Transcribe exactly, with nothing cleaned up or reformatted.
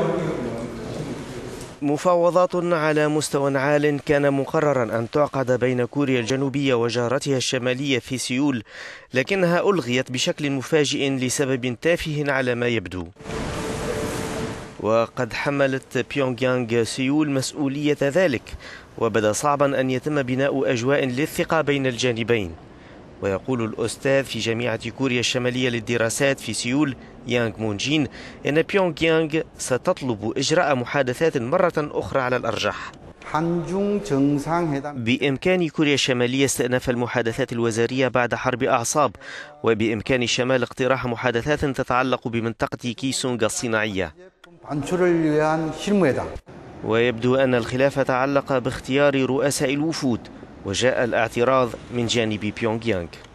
مفاوضات على مستوى عال كان مقررا أن تعقد بين كوريا الجنوبية وجارتها الشمالية في سيول، لكنها ألغيت بشكل مفاجئ لسبب تافه على ما يبدو. وقد حملت بيونغ يانغ سيول مسؤولية ذلك، وبدا صعبا أن يتم بناء أجواء للثقة بين الجانبين. ويقول الأستاذ في جامعة كوريا الشمالية للدراسات في سيول يانغ مون جين إن بيونغ يانغ ستطلب إجراء محادثات مرة أخرى على الأرجح. بإمكان كوريا الشمالية استئناف المحادثات الوزارية بعد حرب أعصاب، وبإمكان الشمال اقتراح محادثات تتعلق بمنطقة كيسونغ الصناعية. ويبدو أن الخلاف تعلق باختيار رؤساء الوفود، وجاء الاعتراض من جانب بيونغ يانغ.